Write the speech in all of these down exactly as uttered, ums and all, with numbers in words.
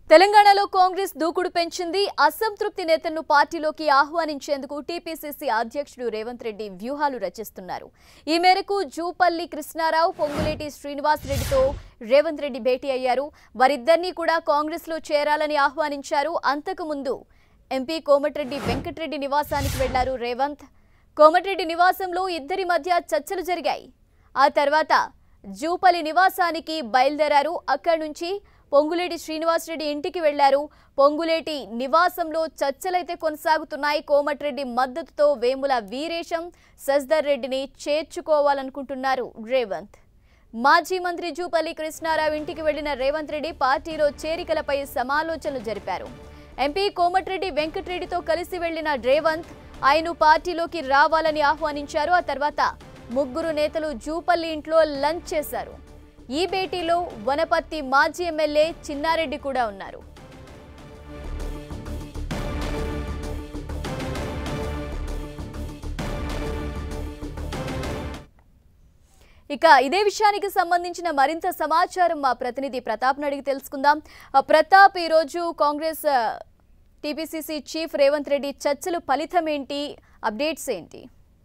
తెలంగాణలో కాంగ్రెస్ దూకుడు పెంచింది. అసంతృప్తి నేతలను పార్టీలోకి ఆహ్వానించేందుకు టీపీసీసీ అధ్యక్షుడు రేవంత్ రెడ్డి వ్యూహాలు రచిస్తున్నారు. ఈ మేరకు జూపల్లి కృష్ణారావు, పొంగులేటి శ్రీనివాస్ రెడ్డితో రేవంత్ రెడ్డి భేటీ అయ్యారు. వారిద్దరినీ కూడా కాంగ్రెస్ లో చేరాలని ఆహ్వానించారు. అంతకుముందు ఎంపీ కోమటిరెడ్డి వెంకటరెడ్డి నివాసానికి వెళ్లారు రేవంత్. కోమటిరెడ్డి నివాసంలో ఇద్దరి మధ్య చర్చలు జరిగాయి. ఆ తర్వాత జూపల్లి నివాసానికి బయలుదేరారు. అక్కడి నుంచి పొంగులేటి శ్రీనివాస్ రెడ్డి ఇంటికి వెళ్లారు. పొంగులేటి నివాసంలో చర్చలైతే కొనసాగుతున్నాయి. కోమటిరెడ్డి మద్దతుతో వేముల వీరేశం, సజ్దర్ రెడ్డిని చేర్చుకోవాలనుకుంటున్నారు రేవంత్. మాజీ మంత్రి జూపల్లి కృష్ణారావు ఇంటికి వెళ్లిన రేవంత్ రెడ్డి పార్టీలో చేరికలపై సమాలోచనలు జరిపారు. ఎంపీ కోమటిరెడ్డి వెంకటరెడ్డితో కలిసి వెళ్లిన రేవంత్ ఆయన పార్టీలోకి రావాలని ఆహ్వానించారు. ఆ తర్వాత ముగ్గురు నేతలు జూపల్లి ఇంట్లో లంచ్ చేశారు. ఈ భేటీలో వనపర్తి మాజీ ఎమ్మెల్యే చిన్నారెడ్డి కూడా ఉన్నారు. ఇక ఇదే విషయానికి సంబంధించిన మరింత సమాచారం మా ప్రతినిధి ప్రతాప్ అడిగి తెలుసుకుందాం. ప్రతాప్, ఈరోజు కాంగ్రెస్ టీపీసీసీ చీఫ్ రేవంత్ రెడ్డి చర్చలు ఫలితం ఏంటి, అప్డేట్స్ ఏంటి?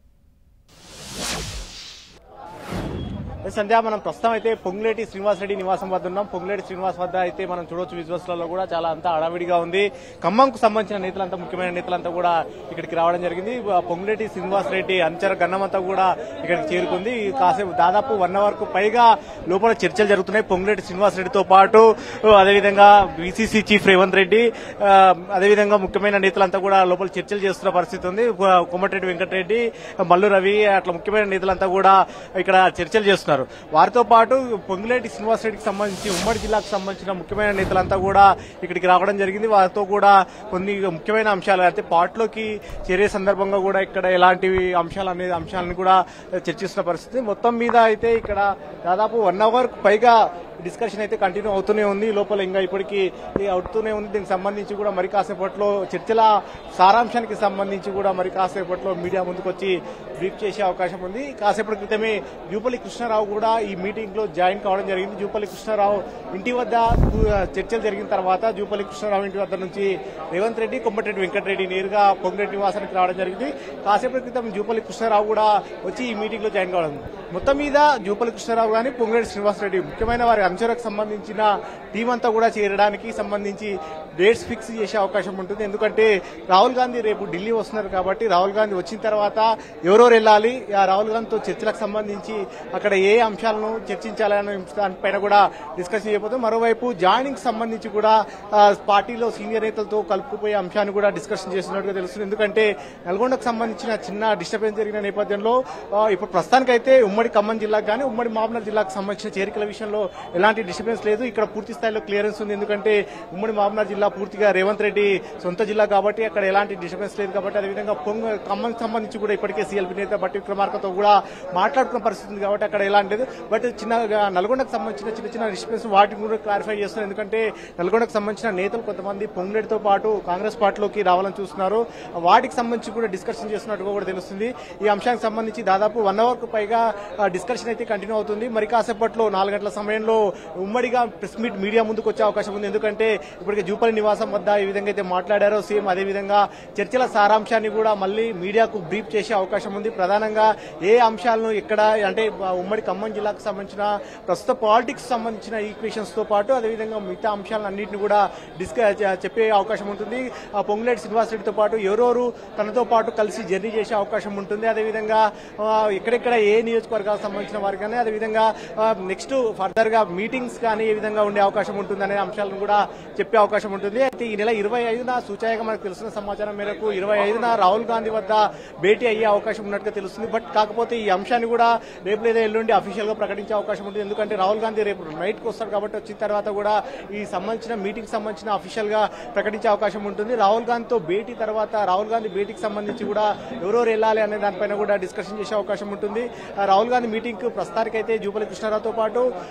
సంధ్య, మనం ప్రస్తుతం అయితే పొంగులేటి శ్రీనివాస్ రెడ్డి నివాసం వద్ద ఉన్నాం. పొంగులేటి శ్రీనివాస్ వద్ద అయితే మనం చూడొచ్చు, విజువల్స్లలో కూడా చాలా అంతా హడావిడిగా ఉంది. ఖమ్మంకు సంబంధించిన నేతలంతా, ముఖ్యమైన నేతలంతా కూడా ఇక్కడికి రావడం జరిగింది. పొంగులేటి శ్రీనివాస్ రెడ్డి అనుచర గణమంతా కూడా ఇక్కడికి చేరుకుంది. కాసేపు దాదాపు వన్ అవర్ కు పైగా లోపల చర్చలు జరుగుతున్నాయి. పొంగులేటి శ్రీనివాస్ రెడ్డితో పాటు అదేవిధంగా బీసీసీ చీఫ్ రేవంత్ రెడ్డి, అదేవిధంగా ముఖ్యమైన నేతలంతా కూడా లోపల చర్చలు చేస్తున్న పరిస్థితి ఉంది. కోమటిరెడ్డి వెంకటరెడ్డి, మల్లు రవి, అట్లా ముఖ్యమైన నేతలంతా కూడా ఇక్కడ చర్చలు చేస్తున్నారు. వారితో పాటు పొంగులేటి శ్రీనివాస్ రెడ్డికి సంబంధించి ఉమ్మడి జిల్లాకు సంబంధించిన ముఖ్యమైన నేతలంతా కూడా ఇక్కడికి రావడం జరిగింది. వారితో కూడా కొన్ని ముఖ్యమైన అంశాలు అయితే పార్టీలోకి చేరే సందర్భంగా కూడా ఇక్కడ ఎలాంటి అంశాలు అనే అంశాలను కూడా చర్చిస్తున్న పరిస్థితి. మొత్తం మీద అయితే ఇక్కడ దాదాపు వన్ అవర్ పైగా డిస్కషన్ అయితే కంటిన్యూ అవుతూనే ఉంది. లోపల ఇంకా ఇప్పటికీ అవుతూనే ఉంది. దీనికి సంబంధించి కూడా మరి కాసేపట్లో చర్చల సారాంశానికి సంబంధించి కూడా మరి కాసేపట్లో మీడియా ముందుకు వచ్చి బ్రీఫ్ చేసే అవకాశం ఉంది. కాసేపటి క్రితమే జూపల్లి కృష్ణారావు కూడా ఈ మీటింగ్ లో జాయిన్ కావడం జరిగింది. జూపల్లి కృష్ణారావు ఇంటి వద్ద చర్చలు జరిగిన తర్వాత జూపల్లి కృష్ణారావు ఇంటి వద్ద నుంచి రేవంత్ రెడ్డి, కోమటిరెడ్డి వెంకటరెడ్డి నేరుగా పొంగులేటి నివాసానికి రావడం జరిగింది. కాసేపటి క్రితం జూపల్లి కృష్ణారావు కూడా వచ్చి ఈ మీటింగ్ లో జాయిన్ కావడం. మొత్తం మీద జూపల్లి కృష్ణారావు గానీ పొంగులేటి శ్రీనివాస్ రెడ్డి ముఖ్యమైన వారి అంచనాకు సంబంధించిన టీం అంతా కూడా చేరడానికి సంబంధించి డేట్స్ ఫిక్స్ చేసే అవకాశం ఉంటుంది. ఎందుకంటే రాహుల్ గాంధీ రేపు ఢిల్లీ వస్తున్నారు కాబట్టి రాహుల్ గాంధీ వచ్చిన తర్వాత ఎవరెవరు వెళ్ళాలి, ఆ రాహుల్ గాంధీతో చర్చలకు సంబంధించి అక్కడ ఏ అంశాలను చర్చించాలనే దానిపైన కూడా డిస్కషన్ చేయబోతుంది. మరోవైపు జాయినింగ్ సంబంధించి కూడా పార్టీలో సీనియర్ నేతలతో కలుపుకుపోయే అంశాన్ని కూడా డిస్కషన్ చేస్తున్నట్టుగా తెలుస్తుంది. ఎందుకంటే నల్గొండకు సంబంధించిన చిన్న డిస్టర్బెన్స్ జరిగిన నేపథ్యంలో ఇప్పుడు ప్రస్తుతానికైతే ఉమ్మడి ఖమ్మం జిల్లాకు కానీ ఉమ్మడి మహబూబ్నగర్ జిల్లాకు సంబంధించిన చేరికల విషయంలో ఎలాంటి డిస్టర్బెన్స్ లేదు. ఇక్కడ పూర్తి స్థాయిలో క్లియరెన్స్ ఉంది. ఎందుకంటే ఉమ్మడి మహబూబ్నగర్ జిల్లా పూర్తిగా రేవంత్ రెడ్డి సొంత జిల్లా కాబట్టి అక్కడ ఎలాంటి డిస్టర్బెన్స్ లేదు కాబట్టి అదేవిధంగా పొంగ ఖమ్మం సంబంధించి కూడా ఇప్పటికే సీఎల్పీ నేత బట్టి విక్రమార్కతో కూడా మాట్లాడుకున్న పరిస్థితి ఉంది కాబట్టి అక్కడ ఎలాంటి లేదు. బట్ చిన్న నల్గొండకు సంబంధించిన చిన్న చిన్న డిస్టర్బెన్స్ వాటిని కూడా క్లారిఫై చేస్తున్నారు. ఎందుకంటే నల్గొండకు సంబంధించిన నేతలు కొంతమంది పొంగులేటితో పాటు కాంగ్రెస్ పార్టీలోకి రావాలని చూస్తున్నారు. వాటికి సంబంధించి కూడా డిస్కషన్ చేస్తున్నట్టుగా కూడా తెలుస్తుంది. ఈ అంశానికి సంబంధించి దాదాపు వన్ అవర్ కు పైగా డిస్కషన్ అయితే కంటిన్యూ అవుతుంది. మరి కాసేపట్లో నాలుగు గంటల సమయంలో ఉమ్మడిగా ప్రెస్ మీట్ మీడియా ముందుకు వచ్చే అవకాశం ఉంది. ఎందుకంటే ఇప్పటికే జూపల్లి నివాసం వద్ద ఈ విధంగా అయితే మాట్లాడారో సేమ్ అదే విధంగా చర్చల సారాంశాన్ని కూడా మళ్లీ మీడియాకు బ్రీఫ్ చేసే అవకాశం ఉంది. ప్రధానంగా ఏ అంశాలను ఇక్కడ అంటే ఉమ్మడి ఖమ్మం జిల్లాకు సంబంధించిన ప్రస్తుత పాలిటిక్స్ సంబంధించిన ఈక్వేషన్స్ తో పాటు అదేవిధంగా మిగతా అంశాలను అన్నింటినీ కూడా డిస్కస్ చెప్పే అవకాశం ఉంటుంది. పొంగులేటి శ్రీనివాస్ రెడ్డితో పాటు ఎవరెవరు తనతో పాటు కలిసి జర్నీ చేసే అవకాశం ఉంటుంది. అదేవిధంగా ఎక్కడెక్కడ ఏ నియోజకవర్గాలకు సంబంధించిన వారు కానీ అదేవిధంగా నెక్స్ట్ ఫర్దర్ గా మీటింగ్స్ కానీ ఏ విధంగా ఉండే అవకాశం ఉంటుంది అనే అంశాలను కూడా చెప్పే అవకాశం ఉంటుంది. అయితే ఈ నెల ఇరవై ఐదున సూచాయగా మనకు తెలిసిన సమాచారం మేరకు ఇరవై ఐదున రాహుల్ గాంధీ వద్ద భేటీ అయ్యే అవకాశం ఉన్నట్టుగా తెలుస్తుంది. బట్ కాకపోతే ఈ అంశాన్ని కూడా రేపు లేదా ఎల్లుండి అఫీషియల్ గా ప్రకటించే అవకాశం ఉంటుంది. ఎందుకంటే రాహుల్ గాంధీ రేపు నైట్ కు వస్తారు కాబట్టి వచ్చిన తర్వాత కూడా ఈ సంబంధించిన మీటింగ్ సంబంధించిన అఫీషియల్ గా ప్రకటించే అవకాశం ఉంటుంది. రాహుల్ గాంధీతో భేటీ తర్వాత రాహుల్ గాంధీ భేటీకి సంబంధించి కూడా ఎవరెవరు వెళ్ళాలి అనే దానిపైన కూడా డిస్కషన్ చేసే అవకాశం ఉంటుంది. రాహుల్ గాంధీ మీటింగ్ కు ప్రస్తుతానికైతే జూపల్లి కృష్ణారావుతో పాటు అదేవిధంగా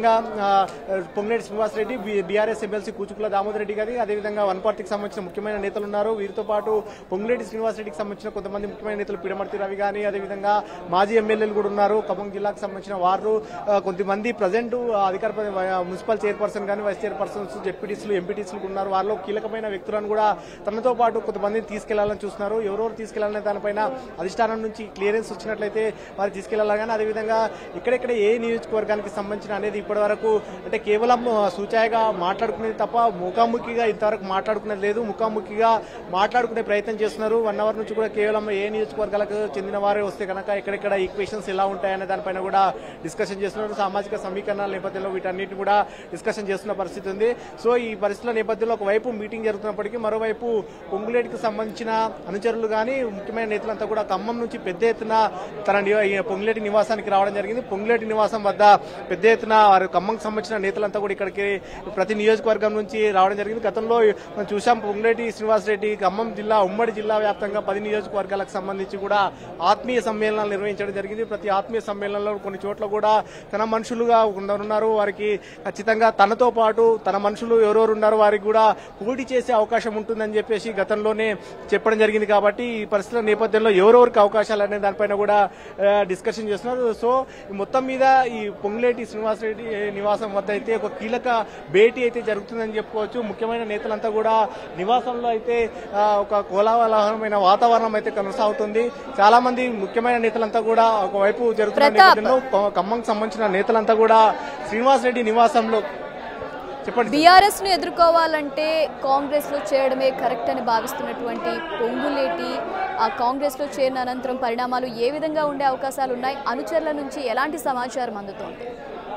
అదేవిధంగా పొంగులేటి శ్రీనివాసరెడ్డి, బీఆర్ఎస్ ఎమ్మెల్సీ కూచుకుల దామోదర్ రెడ్డి గారి, అదేవిధంగా వన్ పార్టీకి సంబంధించిన ముఖ్యమైన నేతలు ఉన్నారు. వీరితో పాటు పొంగులేటి శ్రీనివాసరెడ్డికి సంబంధించిన కొంతమంది ముఖ్యమైన నేతలు పిడమర్తి రవి గాని, అదేవిధంగా మాజీ ఎమ్మెల్యేలు కూడా ఉన్నారు. ఖమ్మం జిల్లాకు సంబంధించిన వారు కొంతమంది ప్రజెంట్ అధికార మున్సిపల్ చైర్పర్సన్ కానీ, వైస్ చైర్పర్సన్స్, జెడ్పీటీసీలు, ఎంపీటీసీలు ఉన్నారు. వారిలో కీలకమైన వ్యక్తులను కూడా తనతో పాటు కొంతమందిని తీసుకెళ్లాలని చూస్తున్నారు. ఎవరెవరు తీసుకెళ్లాలనే దానిపైన అధిష్టానం నుంచి క్లియరెన్స్ వచ్చినట్లయితే వారు తీసుకెళ్లాలి. కానీ అదేవిధంగా ఇక్కడెక్కడ ఏ నియోజకవర్గానికి సంబంధించిన అనేది ఇప్పటి వరకు అంటే కేవలం సూచాయగా మాట్లాడుకునేది తప్ప ముఖాముఖిగా ఇంతవరకు మాట్లాడుకునేది లేదు. ముఖాముఖిగా మాట్లాడుకునే ప్రయత్నం చేస్తున్నారు. వన్ అవర్ నుంచి కూడా కేవలం ఏ నియోజకవర్గాలకు చెందిన వారే వస్తే కనుక ఎక్కడెక్కడ ఈక్వేషన్స్ ఎలా ఉంటాయనే దానిపైన కూడా డిస్కషన్ చేస్తున్నారు. సామాజిక సమీకరణాల నేపథ్యంలో వీటన్నిటిని కూడా డిస్కషన్ చేస్తున్న పరిస్థితి ఉంది. సో ఈ పరిస్థితుల నేపథ్యంలో ఒకవైపు మీటింగ్ జరుగుతున్నప్పటికీ మరోవైపు పొంగులేటికి సంబంధించిన అనుచరులు కానీ ముఖ్యమైన నేతలంతా కూడా ఖమ్మం నుంచి పెద్ద ఎత్తున తన పొంగులేటి నివాసానికి రావడం జరిగింది. పొంగులేటి నివాసం వద్ద పెద్ద ఎత్తున వారు ఖమ్మంకి సంబంధించిన నేతలంతా కూడా ఇక్కడికి ప్రతి నియోజకవర్గం నుంచి రావడం జరిగింది. గతంలో మనం చూసాం పొంగులేటి శ్రీనివాసరెడ్డి ఖమ్మం జిల్లా ఉమ్మడి జిల్లా వ్యాప్తంగా పది నియోజకవర్గాలకు సంబంధించి కూడా ఆత్మీయ సమ్మేళనాలు నిర్వహించడం జరిగింది. ప్రతి ఆత్మీయ సమ్మేళనంలో కొన్ని చోట్ల కూడా తన మనుషులుగా ఉన్నారు. వారికి ఖచ్చితంగా తనతో పాటు తన మనుషులు ఎవరెవరు ఉన్నారో వారికి కూడా పోటీ చేసే అవకాశం ఉంటుందని చెప్పేసి గతంలోనే చెప్పడం జరిగింది. కాబట్టి ఈ పరిస్థితుల నేపథ్యంలో ఎవరెవరికి అవకాశాలు అనే దానిపైన కూడా డిస్కషన్ చేస్తున్నారు. సో మొత్తం మీద ఈ పొంగులేటి శ్రీనివాసరెడ్డి నివాసం వద్ద అయితే ఒక కీలక భేటీ అయితే జరుగుతుందని చెప్పుకోవచ్చు. ముఖ్యమైన నేతలంతా కూడా నివాసంలో అయితే ఒక కోలాహలమైన వాతావరణం అయితే కొనసాగుతుంది. చాలా మంది ముఖ్యమైన నేతలంతా కూడా ఒకవైపు జరుగుతున్న నేపథ్యంలో ఖమ్మంకి సంబంధించిన నేతలంతా కూడా శ్రీనివాసరెడ్డి నివాసంలో బీఆర్ఎస్ ను ఎదుర్కోవాలంటే కాంగ్రెస్ లో చేరడమే కరెక్ట్ అని భావిస్తున్నటువంటి పొంగులేటి ఆ కాంగ్రెస్ లో చేరిన అనంతరం పరిణామాలు ఏ విధంగా ఉండే అవకాశాలు ఉన్నాయి? అనుచరుల నుంచి ఎలాంటి సమాచారం అందుతోంది?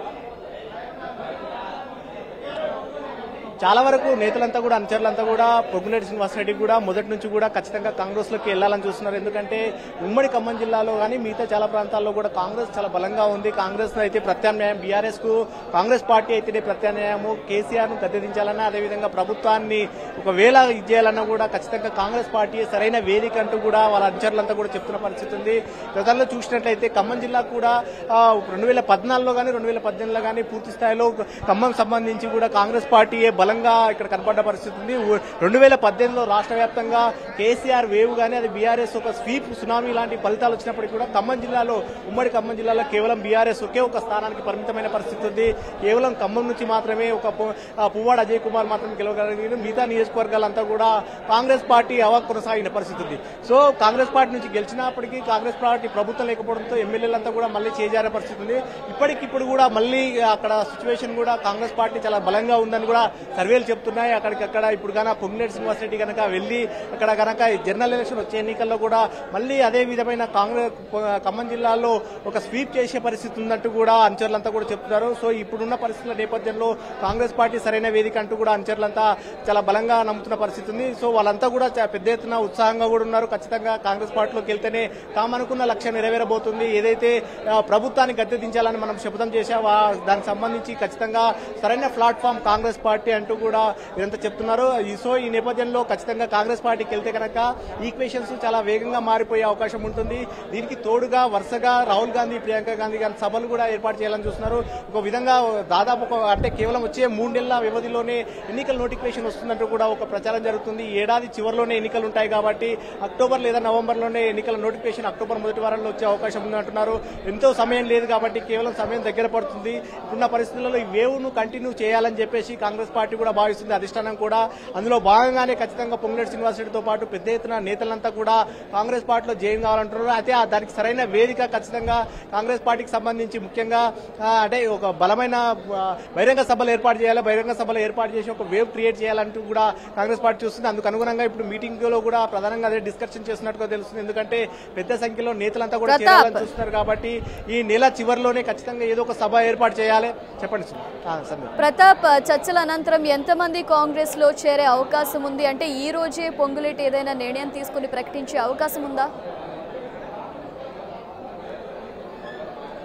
చాలా వరకు నేతలంతా కూడా అనుచరులంతా కూడా పొంగులేటి శ్రీనివాసరెడ్డి కూడా మొదటి నుంచి కూడా ఖచ్చితంగా కాంగ్రెస్ లోకి వెళ్లాలని చూస్తున్నారు. ఎందుకంటే ఉమ్మడి ఖమ్మం జిల్లాలో కానీ మిగతా చాలా ప్రాంతాల్లో కూడా కాంగ్రెస్ చాలా బలంగా ఉంది. కాంగ్రెస్ అయితే ప్రత్యామ్నాయం, బీఆర్ఎస్ కు కాంగ్రెస్ పార్టీ అయితేనే ప్రత్యామ్నాయము. కేసీఆర్ ను గద్దెదించాలన్నా అదేవిధంగా ప్రభుత్వాన్ని ఒకవేళ ఇచ్చేయాలన్నా కూడా ఖచ్చితంగా కాంగ్రెస్ పార్టీ సరైన వేదిక అంటూ కూడా వాళ్ళ అనుచరులంతా కూడా చెప్తున్న పరిస్థితి ఉంది. గతంలో చూసినట్లయితే ఖమ్మం జిల్లా కూడా రెండు వేల పద్నాలుగులో కానీ రెండు వేల పద్దెనిమిదిలో కానీ పూర్తి స్థాయిలో ఖమ్మం సంబంధించి కూడా కాంగ్రెస్ పార్టీయే బలంగా ఇక్కడ కనపడ్డ పరిస్థితి ఉంది. రెండు వేల పద్దెనిమిదిలో రాష్ట్ర వ్యాప్తంగా కేసీఆర్ వేవ్ గానీ అది బీఆర్ఎస్ ఒక స్వీప్ సునామీ లాంటి ఫలితాలు వచ్చినప్పటికీ కూడా ఖమ్మం జిల్లాలో ఉమ్మడి ఖమ్మం జిల్లాలో కేవలం బీఆర్ఎస్ ఒకే ఒక స్థానానికి పరిమితమైన పరిస్థితి ఉంది. కేవలం ఖమ్మం నుంచి మాత్రమే ఒక పువ్వాడ అజయ్ కుమార్ మాత్రమే గెలవగలిగిన మిగతా నియోజకవర్గాలంతా కూడా కాంగ్రెస్ పార్టీ హవా కొనసాగిన పరిస్థితి ఉంది. సో కాంగ్రెస్ పార్టీ నుంచి గెలిచినప్పటికీ కాంగ్రెస్ పార్టీ ప్రభుత్వం లేకపోవడంతో ఎమ్మెల్యేలంతా కూడా మళ్ళీ చేజారే పరిస్థితి ఉంది. ఇప్పటికిప్పుడు కూడా మళ్ళీ అక్కడ సిచ్యువేషన్ కూడా కాంగ్రెస్ పార్టీ చాలా బలంగా ఉందని కూడా సర్వేలు చెప్తున్నాయి. అక్కడికక్కడ ఇప్పుడు కన్నా పొంగులేటి శ్రీనివాసరెడ్డి కనుక వెళ్లి అక్కడ కనుక జనరల్ ఎలక్షన్ వచ్చే ఎన్నికల్లో కూడా మళ్ళీ అదే విధమైన కాంగ్రెస్ ఖమ్మం జిల్లాలో ఒక స్వీప్ చేసే పరిస్థితి ఉన్నట్టు కూడా అనుచరులంతా కూడా చెప్తున్నారు. సో ఇప్పుడున్న పరిస్థితుల నేపథ్యంలో కాంగ్రెస్ పార్టీ సరైన వేదిక అంటూ కూడా అనుచరులంతా చాలా బలంగా నమ్ముతున్న పరిస్థితి ఉంది. సో వాళ్ళంతా కూడా పెద్ద ఎత్తున ఉత్సాహంగా కూడా ఉన్నారు. ఖచ్చితంగా కాంగ్రెస్ పార్టీలోకి వెళ్తేనే తామనుకున్న లక్ష్యం నెరవేరబోతుంది. ఏదైతే ప్రభుత్వాన్ని గద్దెదించాలని మనం శపథం చేశావా దానికి సంబంధించి ఖచ్చితంగా సరైన ప్లాట్ఫామ్ కాంగ్రెస్ పార్టీ అంటూ కూడా ఇదంతా చెప్తున్నారు. సో ఈ నేపథ్యంలో ఖచ్చితంగా కాంగ్రెస్ పార్టీకి వెళ్తే కనుక ఈక్వేషన్స్ చాలా వేగంగా మారిపోయే అవకాశం ఉంటుంది. దీనికి తోడుగా వరుసగా రాహుల్ గాంధీ, ప్రియాంక గాంధీ గారి సభలు కూడా ఏర్పాటు చేయాలని చూస్తున్నారు. ఒక విధంగా దాదాపు ఒక అంటే కేవలం వచ్చే మూడు నెలల వ్యవధిలోనే ఎన్నికల నోటిఫికేషన్ వస్తుందంటూ కూడా ఒక ప్రచారం జరుగుతుంది. ఏడాది చివరిలోనే ఎన్నికలు ఉంటాయి కాబట్టి అక్టోబర్ లేదా నవంబర్ లోనే ఎన్నికల నోటిఫికేషన్ అక్టోబర్ మొదటి వారంలో వచ్చే అవకాశం ఉందంటున్నారు. ఎంతో సమయం లేదు కాబట్టి కేవలం సమయం దగ్గర పడుతుంది. ఇప్పుడున్న పరిస్థితుల్లో ఈ వేవ్ ను కంటిన్యూ చేయాలని చెప్పేసి కాంగ్రెస్ పార్టీ కూడా భావిస్తుంది. అధిష్టానం కూడా అందులో భాగంగానే ఖచ్చితంగా పొంగులేటి శ్రీనివాసరెడ్డితో పాటు పెద్ద ఎత్తున నేతలంతా కూడా కాంగ్రెస్ పార్టీలో జాయిన్ కావాలంటున్నారు. అయితే దానికి సరైన వేదిక ఖచ్చితంగా కాంగ్రెస్ పార్టీకి సంబంధించి ముఖ్యంగా అంటే ఒక బలమైన బహిరంగ సభలు ఏర్పాటు చేయాలి. బహిరంగ సభలు ఏర్పాటు చేసి ఒక వేవ్ క్రియేట్ చేయాలంటూ కూడా కాంగ్రెస్ పార్టీ చూస్తుంది. అందుకు అనుగుణంగా ఇప్పుడు మీటింగ్ లో కూడా ప్రధానంగా అదే డిస్కషన్ చేస్తున్నట్టుగా తెలుస్తుంది. ఎందుకంటే పెద్ద సంఖ్యలో నేతలంతా కూడా చేయాలని చూస్తున్నారు కాబట్టి ఈ నెల చివరిలోనే ఖచ్చితంగా ఏదో ఒక సభ ఏర్పాటు చేయాలి. చెప్పండి ప్రతాప్. చర్చల అనంతరం ఎంతమంది కాంగ్రెస్ లో చేరే అవకాశం ఉంది? అంటే ఈ రోజే పొంగులేటి ఏదైనా నిర్ణయం తీసుకుని ప్రకటించే అవకాశం ఉందా?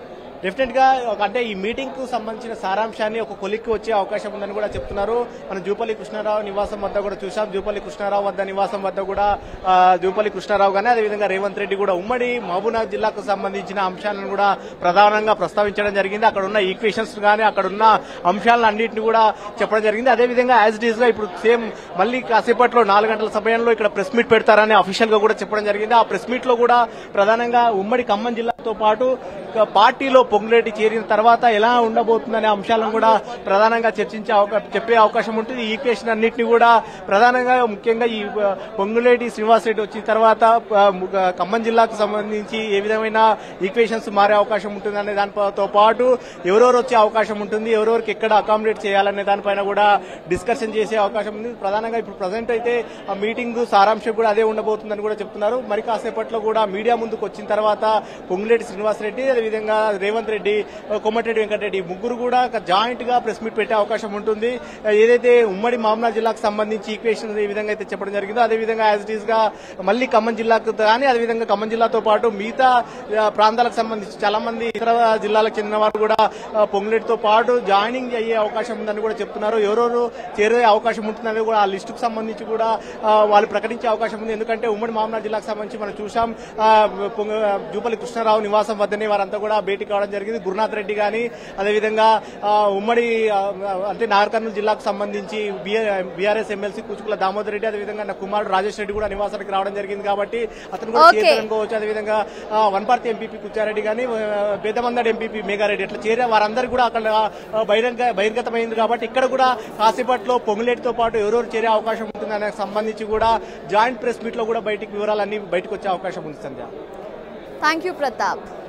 డెఫినెట్ గా అంటే ఈ మీటింగ్ కు సంబంధించిన సారాంశాన్ని ఒక కొలిక్కి వచ్చే అవకాశం ఉందని కూడా చెప్తున్నారు. మనం జూపల్లి కృష్ణారావు నివాసం వద్ద కూడా చూసాం. జూపల్లి కృష్ణారావు వద్ద నివాసం వద్ద కూడా జూపల్లి కృష్ణారావు గానీ అదేవిధంగా రేవంత్ రెడ్డి కూడా ఉమ్మడి మహబూబ్నగర్ జిల్లాకు సంబంధించిన అంశాలను కూడా ప్రధానంగా ప్రస్తావించడం జరిగింది. అక్కడ ఉన్న ఈక్వేషన్స్ గానీ అక్కడ ఉన్న అంశాలను అన్నింటినీ కూడా చెప్పడం జరిగింది. అదేవిధంగా యాజ్ ఇట్ ఈస్ గా ఇప్పుడు సేమ్ మళ్ళీ కాసేపట్లో నాలుగు గంటల సమయంలో ఇక్కడ ప్రెస్ మీట్ పెడతారని అఫీషియల్ గా కూడా చెప్పడం జరిగింది. ఆ ప్రెస్ మీట్ లో కూడా ప్రధానంగా ఉమ్మడి ఖమ్మం జిల్లాతో పాటు పార్టీలో పొంగులేటి చేరిన తర్వాత ఎలా ఉండబోతుందనే అంశాలను కూడా ప్రధానంగా చర్చించే చెప్పే అవకాశం ఉంటుంది. ఈ ఈక్వేషన్ అన్నింటినీ కూడా ప్రధానంగా ముఖ్యంగా ఈ పొంగులేటి శ్రీనివాసరెడ్డి వచ్చిన తర్వాత ఖమ్మం జిల్లాకు సంబంధించి ఏ విధమైన ఈక్వేషన్స్ మారే అవకాశం ఉంటుంది అనే దానితో పాటు ఎవరెవరు వచ్చే అవకాశం ఉంటుంది, ఎవరెవరికి ఎక్కడ అకామిడేట్ చేయాలనే దానిపైన కూడా డిస్కషన్ చేసే అవకాశం ఉంది. ప్రధానంగా ఇప్పుడు ప్రజెంట్ అయితే ఆ మీటింగ్ సారాంశం కూడా అదే ఉండబోతుందని కూడా చెప్తున్నారు. మరి కాసేపట్లో కూడా మీడియా ముందుకు వచ్చిన తర్వాత పొంగులేటి శ్రీనివాసరెడ్డి అదేవిధంగా రేవంత్ రెడ్డి, కోమటిరెడ్డి వెంకటరెడ్డి ముగ్గురు కూడా జాయింట్ గా ప్రెస్ మీట్ పెట్టే అవకాశం ఉంటుంది. ఏదైతే ఉమ్మడి మహబూబ్నగర్ జిల్లాకు సంబంధించి ఈక్వేషన్ ఏ విధంగా అయితే చెప్పడం జరిగిందో అదేవిధంగా యాజ్ ఇట్ ఈస్ గా మళ్లీ ఖమ్మం జిల్లాకు కానీ అదేవిధంగా ఖమ్మం జిల్లాతో పాటు మిగతా ప్రాంతాలకు సంబంధించి చాలా మంది ఇతర జిల్లాలకు చెందిన వారు కూడా పొంగులేటితో పాటు జాయినింగ్ అయ్యే అవకాశం ఉందని కూడా చెప్తున్నారు. ఎవరెవరు చేరే అవకాశం ఉంటుందని కూడా ఆ లిస్టుకు సంబంధించి కూడా వాళ్ళు ప్రకటించే అవకాశం ఉంది. ఎందుకంటే ఉమ్మడి మహబూబ్నగర్ జిల్లాకు సంబంధించి మనం చూసాం జూపల్లి కృష్ణారావు నివాసం వద్దనే వారంతా కూడా భేటీ కావడం జరిగింది. గురునాథ్ రెడ్డి గాని అదేవిధంగా ఉమ్మడి అంటే నాగర్ కర్నూలు జిల్లాకు సంబంధించి బీఆర్ఎస్ ఎమ్మెల్సీ కూచుకుల దామోదర్ రెడ్డి అదేవిధంగా నా కుమారుడు రాజేష్ రెడ్డి కూడా నివాసానికి రావడం జరిగింది. కాబట్టి అతను కూడా చేరుకోవచ్చు. అదేవిధంగా వనపర్తి ఎంపీపీ కుచ్చారెడ్డి గాని పేదమందడి ఎంపీపీ మేఘారెడ్డి అట్లా చేరే వారందరూ కూడా అక్కడ బహిరంగ బహిర్గతమైంది. కాబట్టి ఇక్కడ కూడా కాసేపట్లో పొంగులేటితో పాటు ఎవరెవరు చేరే అవకాశం ఉంటుంది అనే సంబంధించి కూడా జాయింట్ ప్రెస్ మీట్ లో కూడా బయటికి వివరాలన్నీ బయటకు వచ్చే అవకాశం ఉంది. Sandhya, thank you Pratap.